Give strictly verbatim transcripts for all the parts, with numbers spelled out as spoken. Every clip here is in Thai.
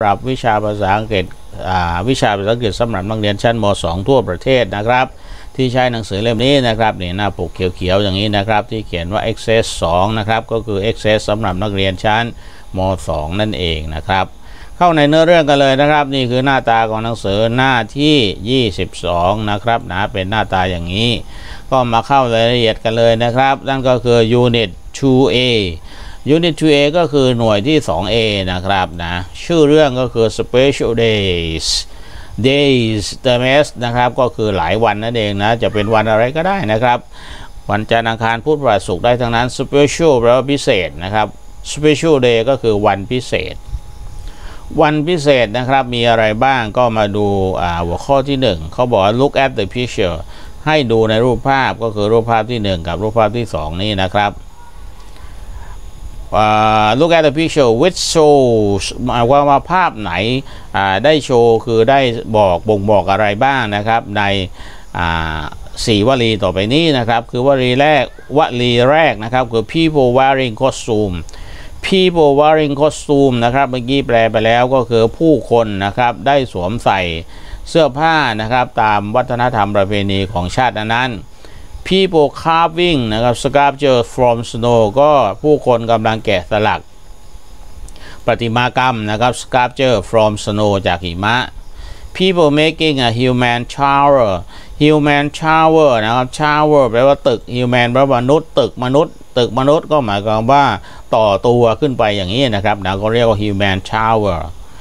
ปรับวิชาภาษาอังกฤษวิชาภาษาอังกฤษสำหรับนักเรียนชั้นม สอง ทั่วประเทศนะครับที่ใช้หนังสือเล่มนี้นะครับนี่หน้าปกเขียวๆอย่างนี้นะครับที่เขียนว่า Access สองนะครับก็คือ Access สำหรับนักเรียนชั้นม สอง นั่นเองนะครับเข้าในเนื้อเรื่องกันเลยนะครับนี่คือหน้าตาของหนังสือหน้าที่ยี่สิบสองนะครับนะเป็นหน้าตาอย่างนี้ก็มาเข้ารายละเอียดกันเลยนะครับนั่นก็คือ Unit ทู เอ Unit ทู เอ ก็คือหน่วยที่ สอง เอ นะครับนะชื่อเรื่องก็คือ Special Days Days the Mess นะครับก็คือหลายวันนั่นเองนะจะเป็นวันอะไรก็ได้นะครับวันจันทร์อังคารพุธพฤหัสศุกร์ได้ทั้งนั้น Special แปลว่าพิเศษนะครับ Special Day ก็คือวันพิเศษวันพิเศษนะครับมีอะไรบ้างก็มาดูหัวข้อที่หนึ่งเขาบอก look at the picture ให้ดูในรูปภาพก็คือรูปภาพที่หนึ่งกับรูปภาพที่สองนี่นะครับ uh, look at the picture which shows หมายความว่าภาพไหนได้โชว์คือได้บอกบ่งบอกอะไรบ้างนะครับในสี่วลีต่อไปนี้นะครับคือวลีแรกวลีแรกนะครับคือ people wearing costume people wearing costume นะครับเมื่อกี้แปลไปแล้วก็คือผู้คนนะครับได้สวมใส่เสื้อผ้านะครับตามวัฒนธรรมประเพณีของชาตินั้น people carving นะครับ sculpture from snow ก็ผู้คนกำลังแกะสลักประติมากรรมนะครับ sculpture from snow จากหิมะ people making a human shower human shower นะครับ shower แปลว่าตึก human แปลว่ามนุษย์ตึกมนุษย์ตึกมนุษย์ก็หมายความว่าต่อตัวขึ้นไปอย่างนี้นะครับนะก็เรียกว่า human shower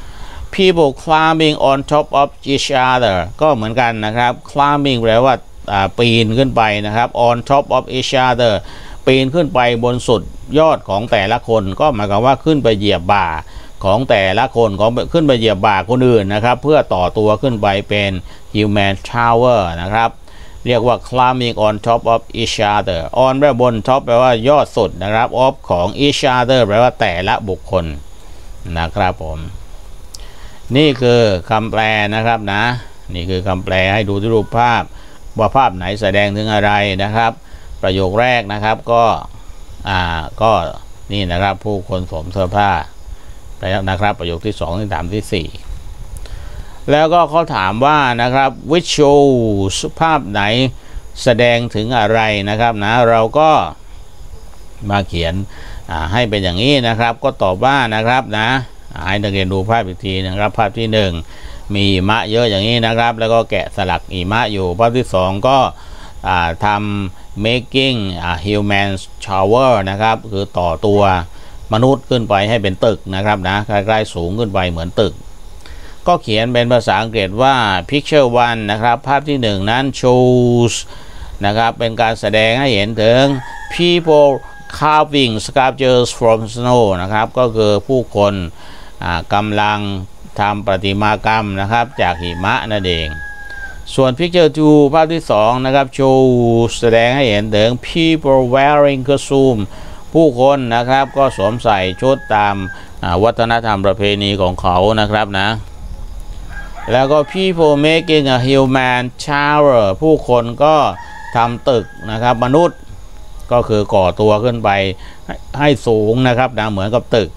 people climbing on top of each other ก็เหมือนกันนะครับ climbing แปลว่าปีนขึ้นไปนะครับ on top of each other ปีนขึ้นไปบนสุดยอดของแต่ละคนก็หมายความว่าขึ้นไปเหยียบบ่าของแต่ละคนของขึ้นไปเหยียบบ่าคนอื่นนะครับเพื่อต่อตัวขึ้นไปเป็น human shower นะครับเรียกว่า climbing on top of each other on แปลว่าบน top แปลว่ายอดสุดนะครับ of ของ each other แปลว่าแต่ละบุคคลนะครับผมนี่คือคำแปลนะครับนะนี่คือคำแปลให้ดูที่รูปภาพว่าภาพไหนแสดงถึงอะไรนะครับประโยคแรกนะครับก็อ่าก็นี่นะครับผู้คนสวมเสื้อผ้าไปแล้วนะครับประโยคที่สองที่สามที่สี่แล้วก็เขาถามว่านะครับ which shows ภาพไหนแสดงถึงอะไรนะครับนะเราก็มาเขียนให้เป็นอย่างนี้นะครับก็ตอบว่านะครับนะให้นักเรียนดูภาพอีกทีนะครับภาพที่หนึ่งมีหิมะเยอะอย่างนี้นะครับแล้วก็แกะสลักหิมะอยู่ภาพที่สองก็ทำ making human shower นะครับคือต่อตัวมนุษย์ขึ้นไปให้เป็นตึกนะครับนะใกล้ๆสูงขึ้นไปเหมือนตึกก็เขียนเป็นภาษาอังกฤษว่า picture one นะครับภาพที่หนึ่งนั้น shows นะครับเป็นการแสดงให้เห็นถึง people carving sculptures from snow นะครับก็คือผู้คนกำลังทำประติมากรรมนะครับจากหิมะนั่นเองส่วน picture two ภาพที่สองนะครับ shows แสดงให้เห็นถึง people wearing costume ผู้คนนะครับก็สวมใส่ชุดตามวัฒนธรรมประเพณีของเขานะครับนะแล้วก็ people making a human shower ผู้คนก็ทำตึกนะครับมนุษย์ก็คือก่อตัวขึ้นไปให้สูงนะครับนะเหมือนกับตึก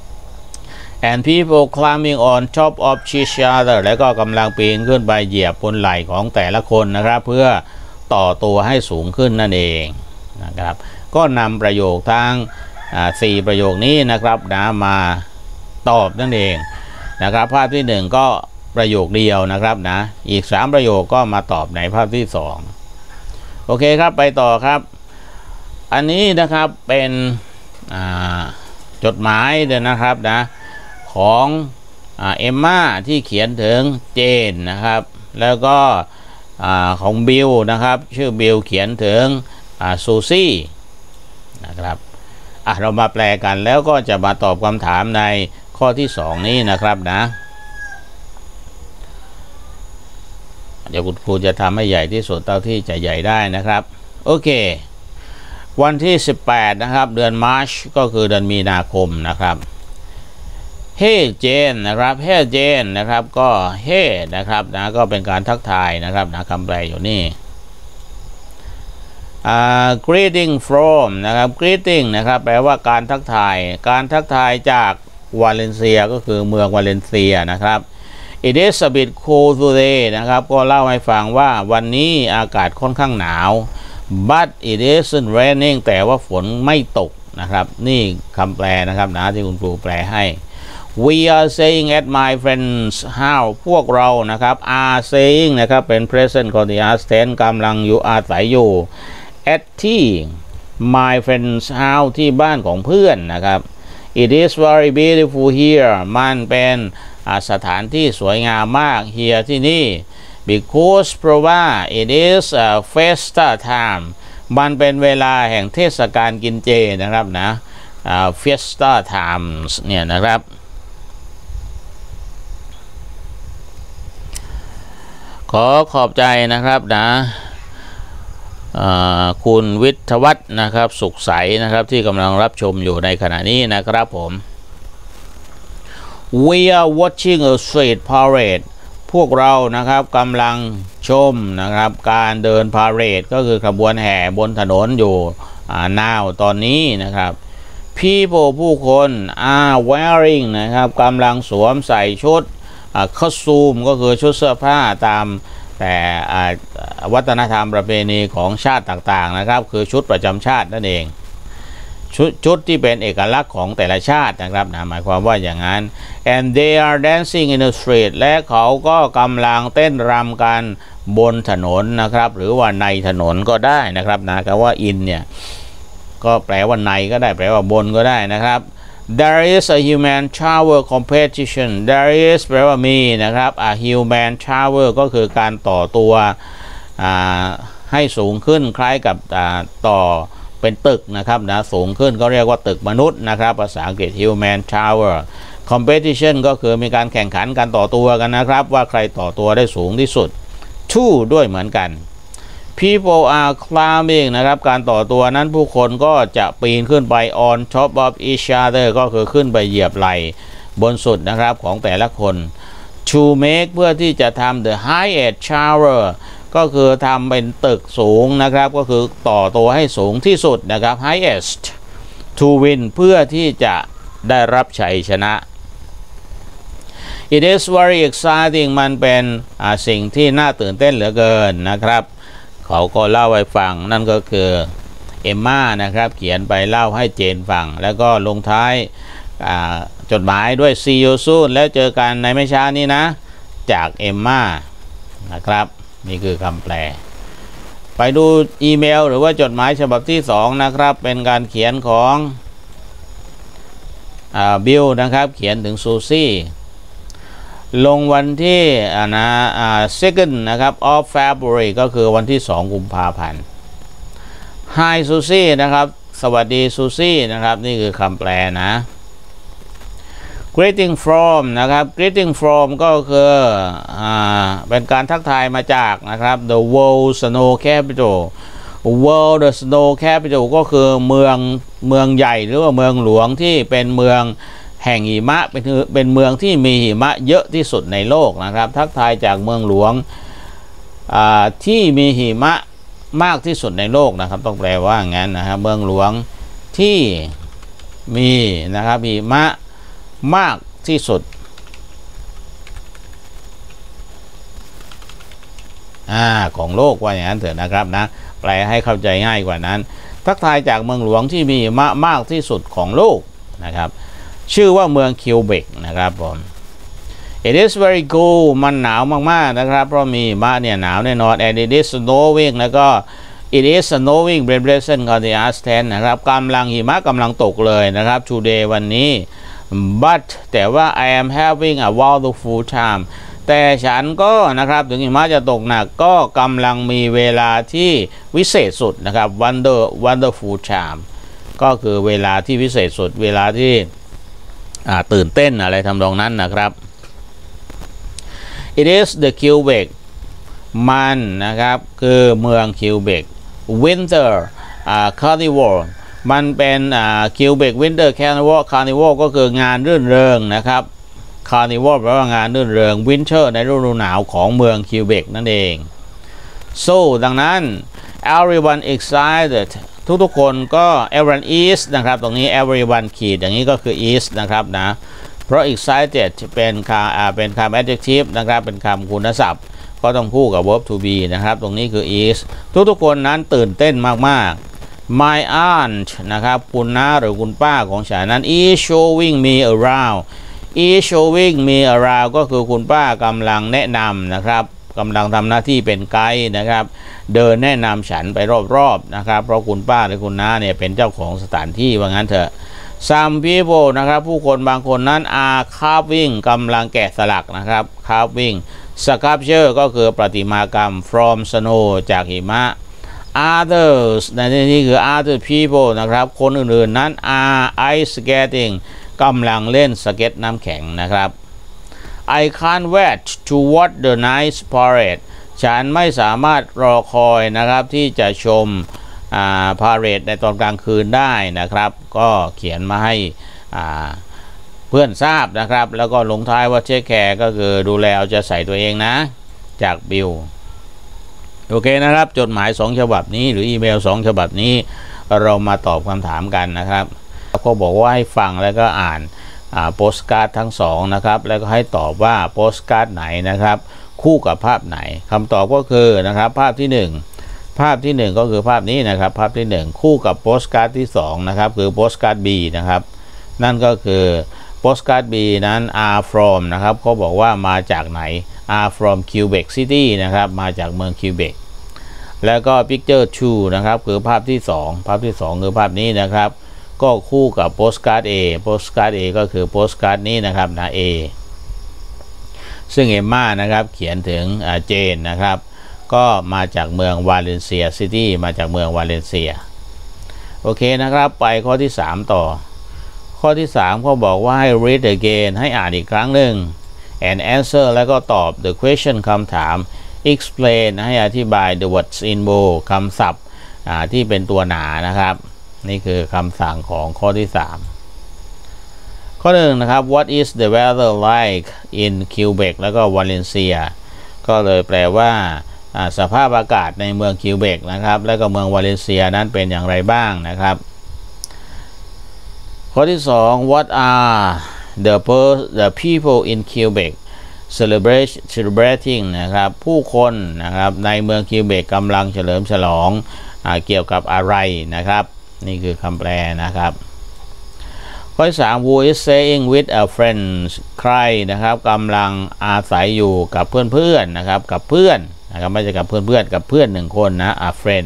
and people climbing on top of each other แล้วก็กำลังปีนขึ้นไปเหยียบบนไหล่ของแต่ละคนนะครับเพื่อต่อตัวให้สูงขึ้นนั่นเองนะครับก็นำประโยคทั้งสี่ประโยคนี้นะครับนะมาตอบนั่นเองนะครับภาพที่หนึ่งก็ประโยคเดียวนะครับนะอีกสามประโยคก็มาตอบในภาพที่สองโอเคครับไปต่อครับอันนี้นะครับเป็นจดหมายเดินนะครับนะของเอมม่าที่เขียนถึงเจนนะครับแล้วก็ของบิลนะครับชื่อบิลเขียนถึงซูซี่นะครับอ่ะเรามาแปลกันแล้วก็จะมาตอบคำถามในข้อที่สองนี้นะครับนะเดี๋ยวคุณครูจะทำให้ใหญ่ที่สุดเท่าที่จะใหญ่ได้นะครับโอเควันที่สิบแปดนะครับเดือนมาร์ชก็คือเดือนมีนาคมนะครับเฮ้เจนนะครับเฮ้เจนนะครับก็เฮ้นะครับนะก็เป็นการทักทายนะครับนะคำแปลอยู่นี่ greeting from นะครับ greeting นะครับแปลว่าการทักทายการทักทายจากวาเลนเซียก็คือเมืองวาเลนเซียนะครับ It is a bit cold today นะครับก็เล่าให้ฟังว่าวันนี้อากาศค่อนข้างหนาว but it isn't raining แต่ว่าฝนไม่ตกนะครับนี่คำแปลนะครับนะที่คุณครูแปลให้ We are staying at my friend's house พวกเรานะครับ are staying นะครับเป็น present continuous tense กำลังอยู่อาศัยอยู่ at ที่ my friend's house ที่บ้านของเพื่อนนะครับ It is very beautiful here มันเป็นสถานที่สวยงามมาก here ที่นี่ because เพราะว่า it is a festa time มันเป็นเวลาแห่งเทศกาลกินเจนะครับนะ uh, fiesta times เนี่ยนะครับขอขอบใจนะครับนะคุณวิทวัฒน์นะครับสุขใสนะครับที่กำลังรับชมอยู่ในขณะนี้นะครับผม We are watching a street parade พวกเรานะครับกำลังชมนะครับการเดินพาเหรดก็คือขบวนแห่บนถนนอยู่ now ตอนนี้นะครับ People ผู้คน are wearing นะครับกำลังสวมใส่ชุดcostume ก็คือชุดเสื้อผ้าตามแต่วัฒนธรรมประเพณีของชาติต่างๆนะครับคือชุดประจำชาตินั่นเองชุดชุดที่เป็นเอกลักษณ์ของแต่ละชาตินะครับนะหมายความว่าอย่างนั้น and they are dancing in the street และเขาก็กำลังเต้นรำกันบนถนนนะครับหรือว่าในถนนก็ได้นะครับนะคำว่า in เนี่ยก็แปลว่าในก็ได้แปลว่าบนก็ได้นะครับ There is a human shower competition There is แปลว่ามีนะครับ a human shower ก็คือการต่อตัวให้สูงขึ้นคล้ายกับต่อเป็นตึกนะครับนะสูงขึ้นก็เรียกว่าตึกมนุษย์นะครับภาษาอังกฤษ human shower competition ก็คือมีการแข่งขันการต่อตัวกันนะครับว่าใครต่อตัวได้สูงที่สุด two ด้วยเหมือนกัน People are climbing นะครับการต่อตัวนั้นผู้คนก็จะปีนขึ้นไป on top of each other ก็คือขึ้นไปเหยียบไหล่บนสุดนะครับของแต่ละคน to make เพื่อที่จะทำ the highest tower ก็คือทำเป็นตึกสูงนะครับก็คือต่อตัวให้สูงที่สุดนะครับ highest to win เพื่อที่จะได้รับชัยชนะ It is very exciting มันเป็นสิ่งที่น่าตื่นเต้นเหลือเกินนะครับเขาก็เล่าให้ฟังนั่นก็คือเอมม่านะครับเขียนไปเล่าให้เจนฟังแล้วก็ลงท้ายจดหมายด้วย see you soon แล้วเจอกันในไม่ช้านี้นะจากเอมม่านะครับนี่คือคำแปลไปดูอีเมลหรือว่าจดหมายฉบับที่สองนะครับเป็นการเขียนของบิลนะครับเขียนถึงซูซี่ลงวันที่นะอ่า second นะครับ of February ก็คือวันที่สองกุมภาพันธ์ Hi Susie นะครับสวัสดีซูซี่นะครับนี่คือคำแปลนะ Greeting from นะครับ Greeting from ก็คืออ่าเป็นการทักทายมาจากนะครับ the world snow capital world the snow capital ก็คือเมืองเมืองใหญ่หรือว่าเมืองหลวงที่เป็นเมืองแห่งหิมะเป็นเป็นเมืองที่มีหิมะเยอะที่สุดในโลกนะครับทักทายจากเมืองหลวงที่มีหิมะมากที่สุดในโลกนะครับต้องแปลว่างั้นนะครับเมืองหลวงที่มีนะครับหิมะมากที่สุดอ่าของโลกว่าอย่างนั้นเถอะนะครับนะแปลให้เข้าใจง่ายกว่านั้นทักทายจากเมืองหลวงที่มีหิมะมากที่สุดของโลกนะครับชื่อว่าเมืองคิวเบกนะครับผม It is very cold มันหนาวมากๆนะครับเพราะมีหิมะเนี่ยหนาวแน่นอน and it is snowing แล้วก็ it is snowing present continuous tense นะครับกำลังหิมะกำลังตกเลยนะครับ today วันนี้ but แต่ว่า I am having a wonderful time แต่ฉันก็นะครับถึงหิมะจะตกหนักก็กำลังมีเวลาที่วิเศษสุดนะครับ wonder wonderful time ก็คือเวลาที่วิเศษสุดเวลาที่ตื่นเต้นอะไรทำนองนั้นนะครับ It is the Quebec มันนะครับคือเมือง Quebec Winter Carnival มันเป็น Quebec Winter Carnival Carnival ก็คืองานรื่นเริงนะครับ Carnival แปลว่างานรื่นเริง Winter ในฤดูหนาวของเมือง Quebec นั่นเอง so ดังนั้น everyone excited ทุกๆคนก็ everyone is นะครับตรงนี้ everyone ขีดอย่างนี้ก็คือ is นะครับนะเพราะ excited เป็นคำอ่าเป็นคำ adjective นะครับเป็นคำคุณศัพท์ก็ต้องคู่กับ verb to be นะครับตรงนี้คือ is ทุกๆคนนั้นตื่นเต้นมากๆ my aunt นะครับคุณน้าหรือคุณป้าของฉันนั้น is showing me around is showing me around ก็คือคุณป้ากำลังแนะนำนะครับกำลังทำหน้าที่เป็นไกด์นะครับเดินแนะนำฉันไปรอบๆนะครับเพราะคุณป้าหรือคุณน้าเนี่ยเป็นเจ้าของสถานที่ว่างั้นเถอะ some people นะครับผู้คนบางคนนั้น are carving กำลังแกะสลักนะครับ carving sculpture ก็คือประติมากรรม from snow จากหิมะ others ในที่นี้คือ other people นะครับคนอื่นๆนั้น are ice skating กำลังเล่นสเก็ตน้ำแข็งนะครับ I can't wait to watch the night parade ฉันไม่สามารถรอคอยนะครับที่จะชมอ่า parade ในตอนกลางคืนได้นะครับก็เขียนมาให้อ่าเพื่อนทราบนะครับแล้วก็ลงท้ายว่าเช็คแคร์ก็คือดูแลเอาใจใส่ตัวเองนะจากบิลโอเคนะครับจดหมายสองฉบับนี้หรืออีเมลสองฉบับนี้เรามาตอบคำถามกันนะครับก็บอกว่าให้ฟังแล้วก็อ่านโปสการ์ดทั้งสองนะครับแล้วก็ให้ตอบว่าโปสการ์ดไหนนะครับคู่กับภาพไหนคำตอบก็คือนะครับภาพที่หนึ่งภาพที่หนึ่งก็คือภาพนี้นะครับภาพที่หนึ่งคู่กับโปสการ์ดที่สองนะครับคือโปสการ์ด B นะครับนั่นก็คือโปสการ์ด B นั้น are from นะครับเขาบอกว่ามาจากไหน are from Quebec City นะครับมาจากเมือง Quebec แล้วก็ picture two นะครับคือภาพที่สองภาพที่สองคือภาพนี้นะครับก็คู่กับโปสการ์ด A โปสการ์ด A ก็คือโปสการ์ดนี้นะครับนะ A ซึ่งเอมม่านะครับเขียนถึงเจนนะครับก็มาจากเมืองวาเลนเซียซิตี้มาจากเมืองวาเลนเซียโอเคนะครับไปข้อที่สามต่อข้อที่สามเขาบอกว่าให้ read again ให้อ่านอีกครั้งหนึ่ง and answer แล้วก็ตอบ the question คำถาม explain ให้อธิบาย the words in bold คำศัพท์ที่เป็นตัวหนานะครับนี่คือคำสั่งของข้อที่สามข้อหนึ่งนะครับ what is the weather like in Quebec แล้วก็ Valencia ก็เลยแปลว่าสภาพอากาศในเมืองคิวเบกนะครับแล้วก็เมืองวาเลนเซียนั้นเป็นอย่างไรบ้างนะครับข้อที่สอง what are the the people in Quebec celebrate celebrating นะครับผู้คนนะครับในเมืองคิวเบกกำลังเฉลิมฉลองเกี่ยวกับอะไรนะครับนี่คือคำแปลนะครับข้อที่สาม who is staying with a friend ใครนะครับกำลังอาศัยอยู่กับเพื่อนๆนะครับกับเพื่อนนะครับไม่ใช่กับเพื่อนๆกับเพื่อนหนึ่งคนนะ a friend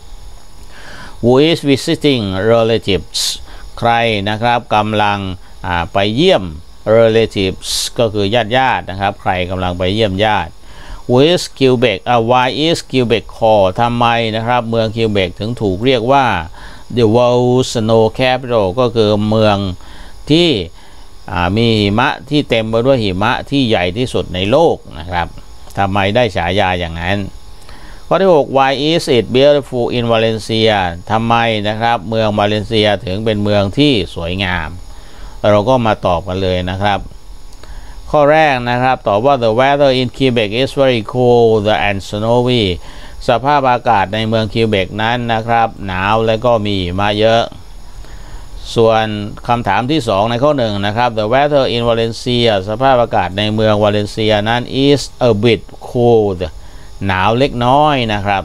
who is visiting relatives ใครนะครับกำลังไปเยี่ยม relatives ก็คือญาติญาตินะครับใครกำลังไปเยี่ยมญาติ who is Quebec อ่า why is Quebec called ทำไมนะครับเมืองคิวเบกถึงถูกเรียกว่า the world snow capital ก็คือเมืองที่มีหิมะที่เต็มไปด้วยหิมะที่ใหญ่ที่สุดในโลกนะครับทำไมได้ฉายาอย่างนั้นข้อที่หก why is it beautiful in Valencia ทำไมนะครับเมืองวาเลนเซียถึงเป็นเมืองที่สวยงามเราก็มาตอบกันเลยนะครับข้อแรกนะครับตอบว่า the weather in Quebec is very cold and snowy สภาพอากาศในเมืองคิวเบกนั้นนะครับหนาวและก็มีหิมะเยอะส่วนคำถามที่สองในข้อหนึ่งนะครับ the weather in Valencia สภาพอากาศในเมืองวาเลนเซียนั้น is a bit cold หนาวเล็กน้อยนะครับ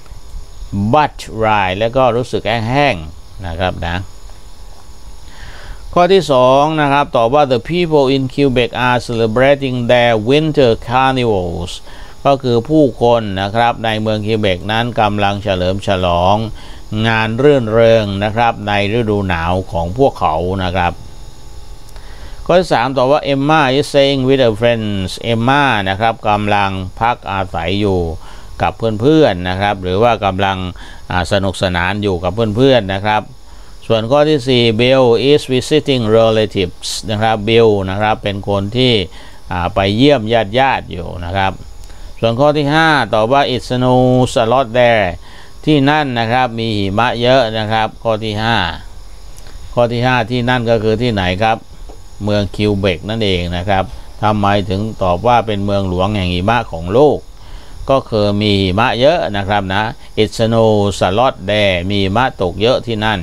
but dry แล้วก็รู้สึกแห้งๆนะครับนะข้อที่สองนะครับตอบว่า the people in Quebec are celebrating their winter carnivals ก็คือผู้คนนะครับในเมืองคิวเบกนั้นกำลังเฉลิมฉลองงานรื่นเริงนะครับในฤดูหนาวของพวกเขานะครับข้อที่สามตอบว่า Emma is staying with her friends Emma นะครับกำลังพักอาศัยอยู่กับเพื่อนๆนะครับหรือว่ากำลังสนุกสนานอยู่กับเพื่อนๆนะครับส่วนข้อที่สี่ Bill is visiting relatives นะครับ Bill นะครับเป็นคนที่ไปเยี่ยมญาติญาติอยู่นะครับส่วนข้อที่ห้าตอบว่า it snows a lot there ที่นั่นนะครับมีหิมะเยอะนะครับข้อที่ห้าข้อที่ห้าที่นั่นก็คือที่ไหนครับเมืองคิวเบกนั่นเองนะครับทำไมถึงตอบว่าเป็นเมืองหลวงแห่งหิมะของโลกก็คือมีหิมะเยอะนะครับนะ it snows a lot there มีหิมะตกเยอะที่นั่น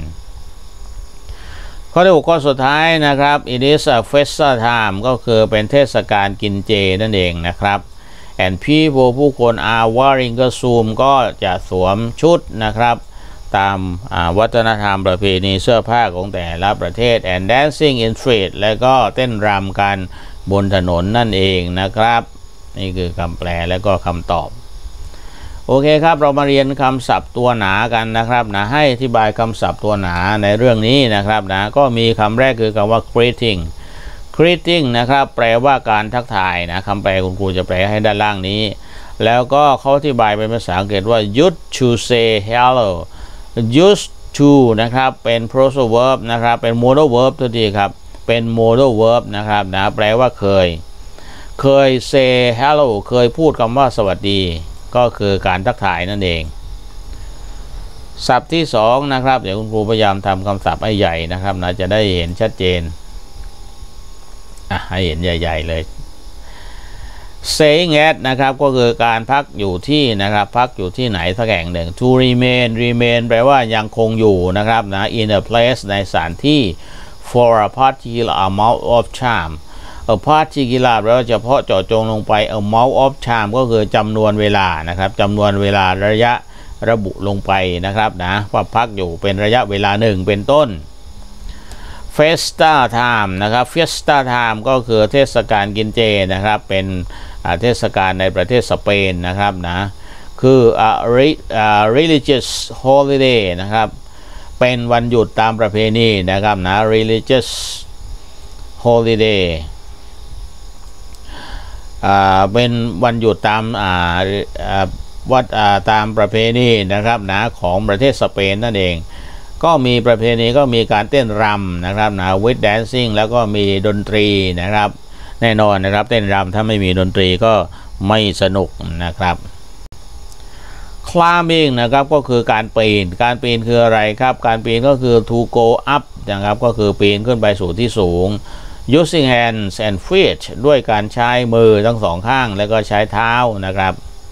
ข้อที่หกข้อสุดท้ายนะครับ it is a festa time ก็คือเป็นเทศกาลกินเจนั่นเองนะครับ and people ผู้คน are wearing costume ก็จะสวมชุดนะครับตามวัฒนธรรมประเพณีเสื้อผ้าของแต่ละประเทศ and dancing in street และก็เต้นรำกันบนถนนนั่นเองนะครับนี่คือคำแปลและก็คำตอบโอเคครับเรามาเรียนคำศัพท์ตัวหนากันนะครับนะให้อธิบายคำศัพท์ตัวหนาในเรื่องนี้นะครับนะก็มีคำแรกคือคำว่า greeting greeting นะครับแปลว่าการทักทายนะคำแปลคุณครูจะแปลให้ด้านล่างนี้แล้วก็เขาอธิบายเป็นภาษาอังกฤษว่า used to say hello used to นะครับเป็น phrasal verb นะครับเป็น modal verb ตัวทีครับเป็น modal verb นะครับนะแปลว่าเคยเคย say hello เคยพูดคำว่าสวัสดีก็คือการทักทายนั่นเองศัพท์ที่สองนะครับเดี๋ยวคุณครูพยายามทำคำศัพท์ให้ใหญ่นะครับนะจะได้เห็นชัดเจนอ่ะให้เห็นใหญ่ๆเลย staying at นะครับก็คือการพักอยู่ที่นะครับพักอยู่ที่ไหนสักแห่งหนึ่ง to remain remain แปลว่ายังคงอยู่นะครับนะ in a place ในสถานที่ for a particular amount of time a particular แปลว่าเฉพาะเจาะจงลงไป amount of time ก็คือจำนวนเวลานะครับจำนวนเวลาระยะระบุลงไปนะครับนะว่าพักอยู่เป็นระยะเวลาหนึ่งเป็นต้น Fiesta Time นะครับ Fiesta Time ก็คือเทศกาลกินเจนะครับเป็นเทศกาลในประเทศสเปนนะครับนะคือ a religious holiday นะครับเป็นวันหยุดตามประเพณีนะครับนะ religious holiday อ่าเป็นวันหยุดตามอ่าวัดอ่าตามประเพณีนะครับนะของประเทศสเปนนั่นเองก็มีประเพณีก็มีการเต้นรำนะครับนะ with dancing แล้วก็มีดนตรีนะครับแน่นอนนะครับเต้นรำถ้าไม่มีดนตรีก็ไม่สนุกนะครับ climbing นะครับก็คือการปีนการปีนคืออะไรครับการปีนก็คือ to go up นะครับก็คือปีนขึ้นไปสู่ที่สูง using hands and feet ด้วยการใช้มือทั้งสองข้างแล้วก็ใช้เท้านะครับ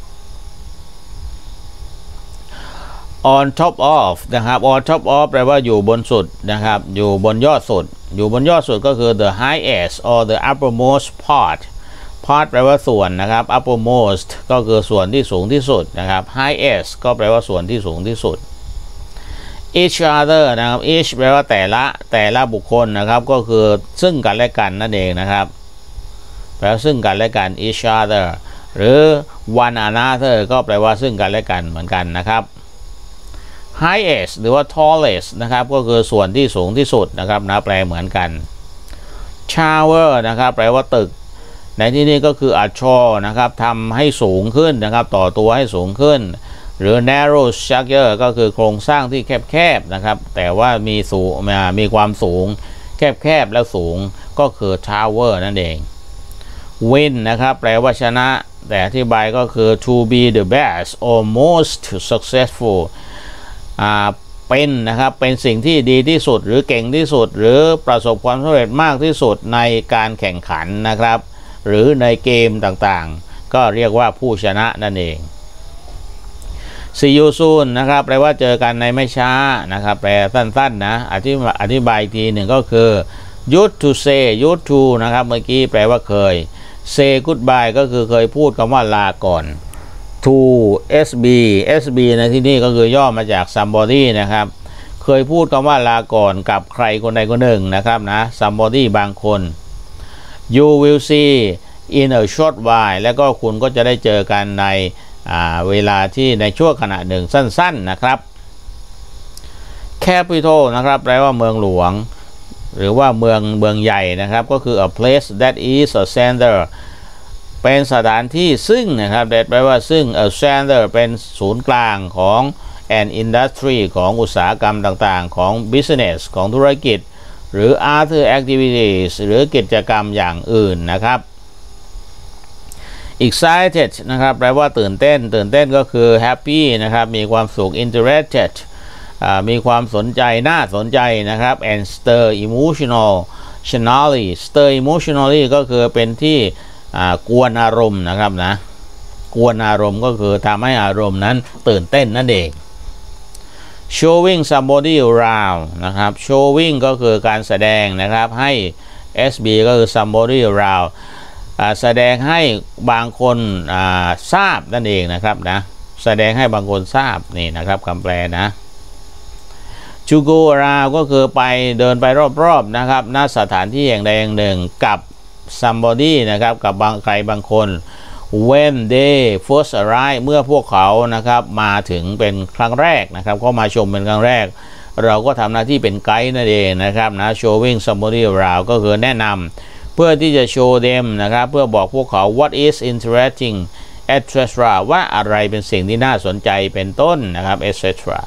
on top of นะครับ on top of แปลว่าอยู่บนสุดนะครับอยู่บนยอดสุดอยู่บนยอดสุดก็คือ the highest or the uppermost part part แปลว่าส่วนนะครับ uppermost ก็คือส่วนที่สูงที่สุดนะครับ highest ก็แปลว่าส่วนที่สูงที่สุด each other นะครับ each แปลว่าแต่ละแต่ละบุคคลนะครับก็คือซึ่งกันและกันนั่นเองนะครับแปลว่าซึ่งกันและกัน each other หรือ one another ก็แปลว่าซึ่งกันและกันเหมือนกันนะครับhighest หรือว่า tallest นะครับก็คือส่วนที่สูงที่สุดนะครับนะแปลเหมือนกัน tower นะครับแปลว่าตึกในที่นี้ก็คือ a tall นะครับทำให้สูงขึ้นนะครับต่อตัวให้สูงขึ้นหรือ narrow structure ก็คือโครงสร้างที่แคบๆนะครับแต่ว่ามีสูงมีความสูงแคบๆแล้วสูงก็คือ tower นั่นเอง win นะครับแปลว่าชนะแต่อธิบายก็คือ to be the best or most successfulอ่าเป็นนะครับเป็นสิ่งที่ดีที่สุดหรือเก่งที่สุดหรือประสบความสำเร็จมากที่สุดในการแข่งขันนะครับหรือในเกมต่างๆก็เรียกว่าผู้ชนะนั่นเอง see you soon นะครับแปลว่าเจอกันในไม่ช้านะครับแปลสั้นๆนะอธิบายอธิบายอีกทีหนึ่งก็คือ used to say used to นะครับเมื่อกี้แปลว่าเคย say goodbye ก็คือเคยพูดคำว่าลาก่อน to เอส บี เอส บี ในที่นี้ก็คือย่อมาจาก somebody นะครับเคยพูดคำว่าลาก่อนกับใครคนใดคนหนึ่งนะครับนะ somebody บางคน you will see in a short while แล้วก็คุณก็จะได้เจอกันในเวลาที่ในช่วงขณะหนึ่งสั้นๆนะครับ capital นะครับแปลว่าเมืองหลวงหรือว่าเมืองเมืองใหญ่นะครับก็คือ a place that is a centerเป็นสถานที่ซึ่งนะครับ that แปลว่าซึ่ง a center เป็นศูนย์กลางของ an industry ของอุตสาหกรรมต่างๆของ business ของธุรกิจหรือ other activities หรือกิจกรรมอย่างอื่นนะครับ excited นะครับแปลว่าตื่นเต้นตื่นเต้นก็คือ happy นะครับมีความสุข interested มีความสนใจน่าสนใจนะครับ and stir emotionally stir emotionally ก็คือเป็นที่กวนอารมณ์นะครับนะกวนอารมณ์ก็คือทำให้อารมณ์นั้นตื่นเต้นนั่นเอง showing somebody around นะครับ showing ก็คือการแสดงนะครับให้ เอส บี ก็คือ somebody around แสดงให้บางคนทราบนั่นเองนะครับนะแสดงให้บางคนทราบนี่นะครับคำแปลนะ to go around ก็คือไปเดินไปรอบๆนะครับณสถานที่อย่างใดอย่างหนึ่งกับ somebody นะครับกับบางใครบางคน when they first arrive เมื่อพวกเขานะครับมาถึงเป็นครั้งแรกนะครับก็มาชมเป็นครั้งแรกเราก็ทำหน้าที่เป็นไกด์นั่นเองนะครับนะ showing somebody around ก็คือแนะนำเพื่อที่จะโชว์ them นะครับเพื่อบอกพวกเขา what is interesting et cetera ว่าอะไรเป็นสิ่งที่น่าสนใจเป็นต้นนะครับ et cetera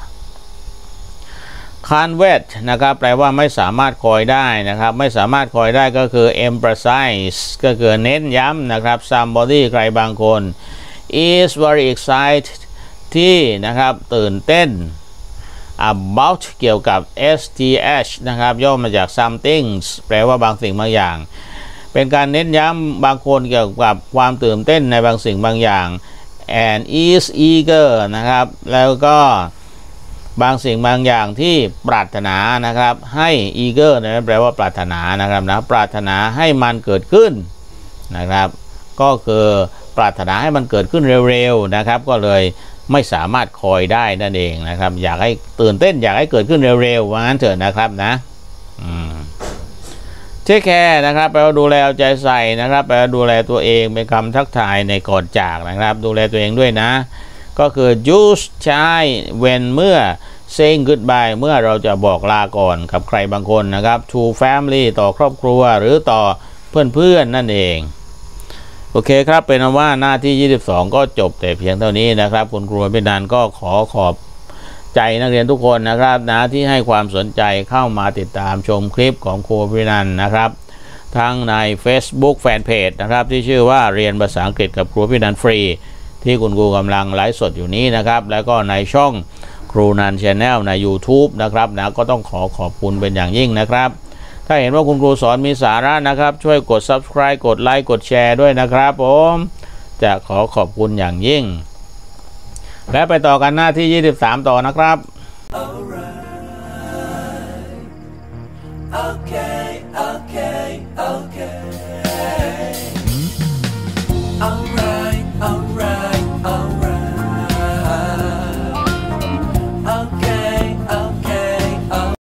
can't wait นะครับแปลว่าไม่สามารถคอยได้นะครับไม่สามารถคอยได้ก็คือ emphasize ก็คือเน้นย้ำนะครับ somebody ใครบางคน is very excited ที่นะครับตื่นเต้น about เกี่ยวกับ เอส ที เอช นะครับย่อมาจาก something แปลว่าบางสิ่งบางอย่างเป็นการเน้นย้ำบางคนเกี่ยวกับความตื่นเต้นในบางสิ่งบางอย่าง and is eager นะครับแล้วก็บางสิ่งบางอย่างที่ปรารถนานะครับให้ eager นะแปลว่าปรารถนานะครับนะปรารถนาให้มันเกิดขึ้นนะครับก็คือปรารถนาให้มันเกิดขึ้นเร็วๆนะครับก็เลยไม่สามารถคอยได้นั่นเองนะครับอยากให้ตื่นเต้นอยากให้เกิดขึ้นเร็วๆว่างั้นเถอะนะครับนะอืมเทคแคร์นะครับแปลว่าดูแลเอาใจใส่นะครับแปลว่าดูแลตัวเองเป็นคำทักทายในก่อนจากนะครับดูแลตัวเองด้วยนะก็คือ use ใช้ when เมื่อ saying goodbye เมื่อเราจะบอกลาก่อนกับใครบางคนนะครับ to family ต่อครอบครัวหรือต่อเพื่อนๆนั่นเองโอเคครับเป็นว่าหน้าที่ยี่สิบสองก็จบแต่เพียงเท่านี้นะครับคุณครูพินันท์ก็ขอขอบใจนักเรียนทุกคนนะครับนะที่ให้ความสนใจเข้ามาติดตามชมคลิปของครูพินันท์นะครับทั้งใน Facebook Fanpage นะครับที่ชื่อว่าเรียนภาษาอังกฤษกับครูพินันท์ฟรีที่คุณครูกำลังไลฟ์สดอยู่นี้นะครับแล้วก็ในช่องครูนันท์ Channel ใน YouTube นะครับนะก็ต้องขอขอบคุณเป็นอย่างยิ่งนะครับถ้าเห็นว่าคุณครูสอนมีสาระนะครับช่วยกด Subscribe กดไลค์กดแชร์ด้วยนะครับผมจะขอขอบคุณอย่างยิ่งและไปต่อกันหน้าที่ยี่สิบสามต่อนะครับ